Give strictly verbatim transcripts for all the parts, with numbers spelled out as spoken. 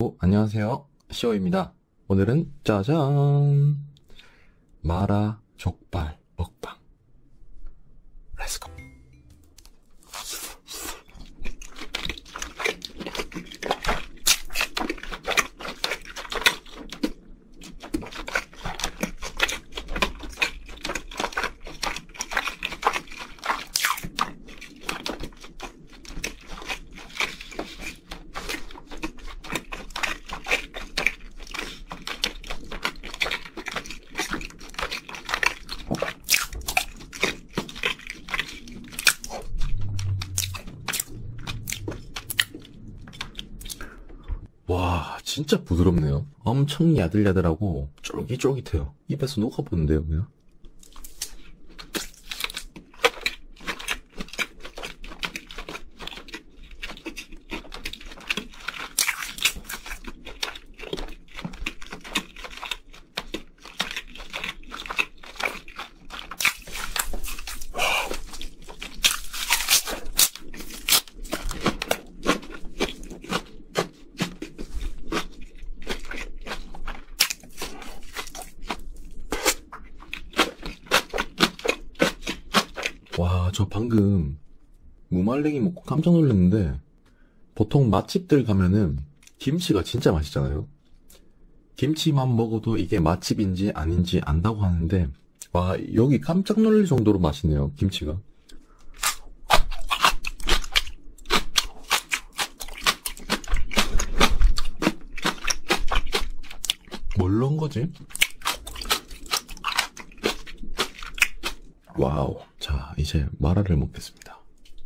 여러분 안녕하세요, 시오입니다. 오늘은 짜잔, 마라 족발 먹방. 렛츠고. 와, 진짜 부드럽네요. 엄청 야들야들하고 쫄깃쫄깃해요. 입에서 녹아보는데요, 그냥. 와, 저 방금 무말랭이 먹고 깜짝 놀랐는데, 보통 맛집들 가면은 김치가 진짜 맛있잖아요. 김치만 먹어도 이게 맛집인지 아닌지 안다고 하는데, 와, 여기 깜짝 놀랄 정도로 맛있네요, 김치가. 뭘 넣은 거지? 와우. 자, 이제 마라를 먹겠습니다.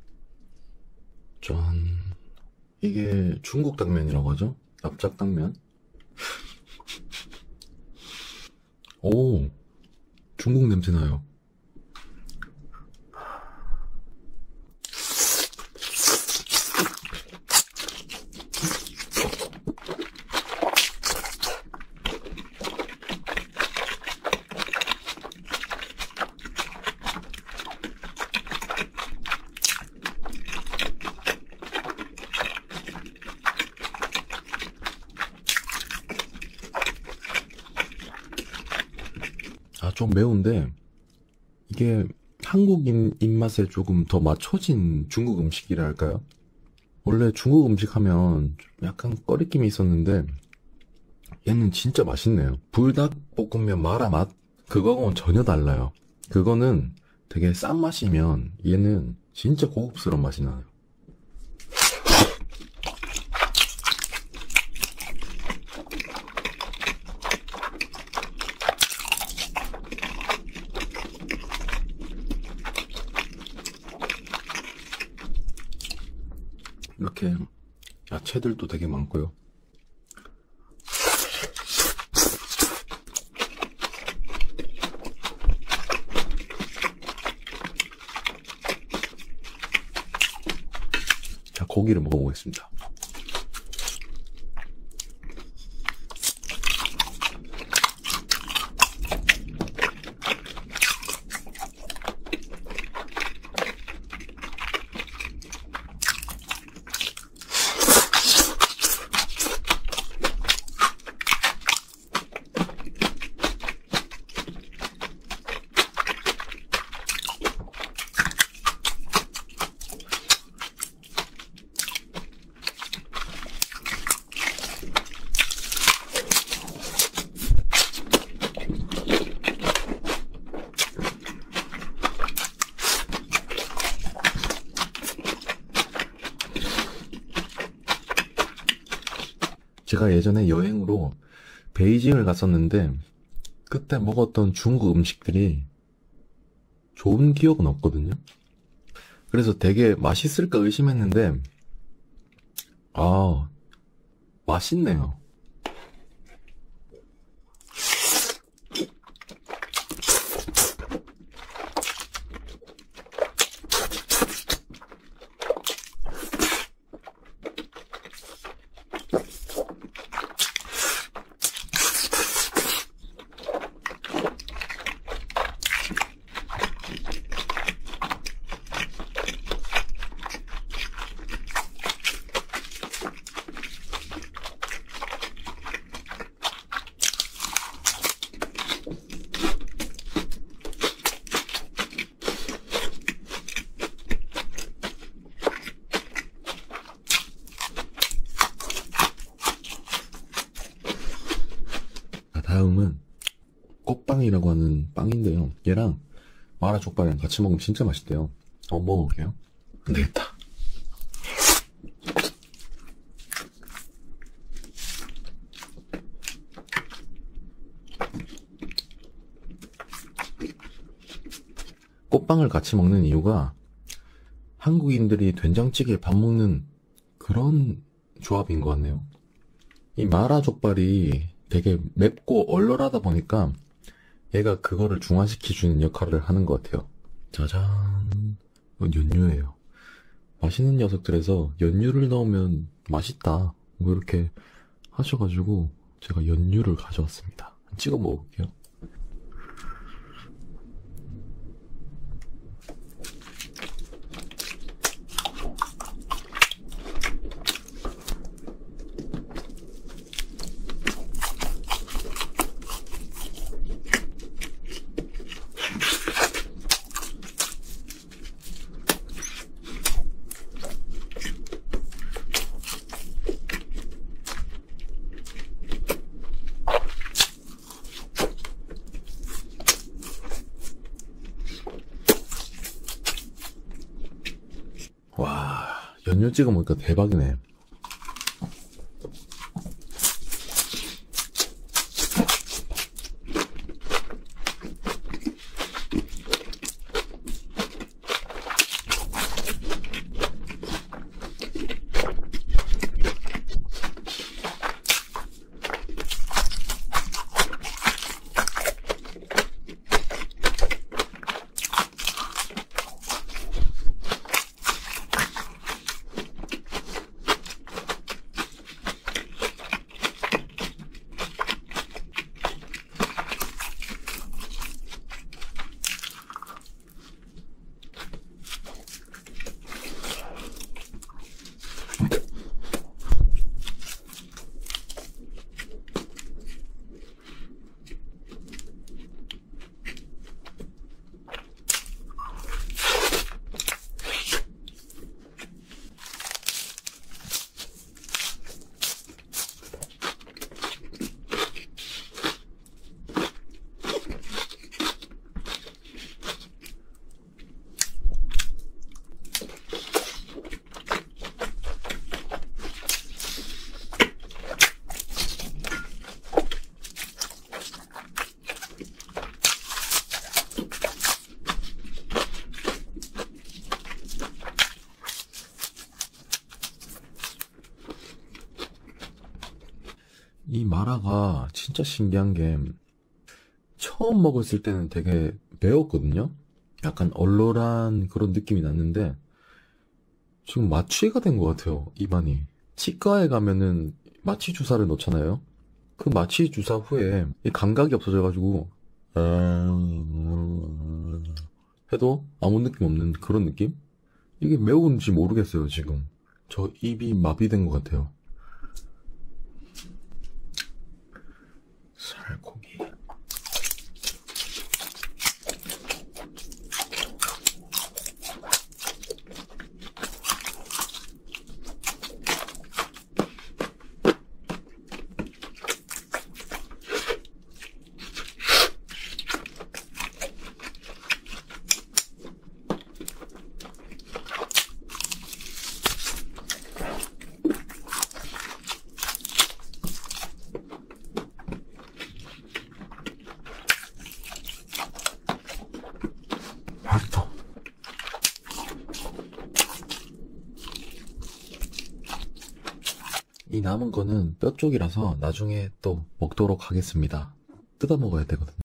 짠. 이게 중국 당면이라고 하죠? 납작당면. 오, 중국 냄새 나요. 아, 좀 매운데, 이게 한국인 입맛에 조금 더 맞춰진 중국 음식이라 할까요? 원래 중국 음식 하면 좀 약간 꺼리낌이 있었는데, 얘는 진짜 맛있네요. 불닭볶음면 마라 맛? 그거하고는 전혀 달라요. 그거는 되게 싼 맛이면, 얘는 진짜 고급스러운 맛이 나요. 이렇게 야채들도 되게 많고요. 자, 고기를 먹어보겠습니다. 제가 예전에 여행으로 베이징을 갔었는데, 그때 먹었던 중국 음식들이 좋은 기억은 없거든요. 그래서 되게 맛있을까 의심했는데, 아, 맛있네요. 다음은 꽃빵이라고 하는 빵인데요. 얘랑 마라족발이랑 같이 먹으면 진짜 맛있대요. 한번 먹어볼게요. 안 되겠다. 꽃빵을 같이 먹는 이유가 한국인들이 된장찌개에 밥 먹는 그런 조합인 것 같네요. 이 마라족발이 되게 맵고 얼얼하다 보니까 얘가 그거를 중화시켜주는 역할을 하는 것 같아요. 짜잔. 이건 연유예요. 맛있는 녀석들에서 연유를 넣으면 맛있다, 뭐 이렇게 하셔가지고 제가 연유를 가져왔습니다. 찍어 먹어볼게요. 와, 연유 찍어 먹으니까 대박이네. 이 마라가 진짜 신기한 게 처음 먹었을 때는 되게 매웠거든요. 약간 얼얼한 그런 느낌이 났는데 지금 마취가 된 것 같아요, 입안이. 치과에 가면은 마취 주사를 놓잖아요. 그 마취 주사 후에 이 감각이 없어져가지고 해도 아무 느낌 없는 그런 느낌? 이게 매운지 모르겠어요. 지금 저 입이 마비된 것 같아요. 살코기. 맛있다. 이 남은 거는 뼈 쪽이라서 나중에 또 먹도록 하겠습니다. 뜯어 먹어야 되거든요.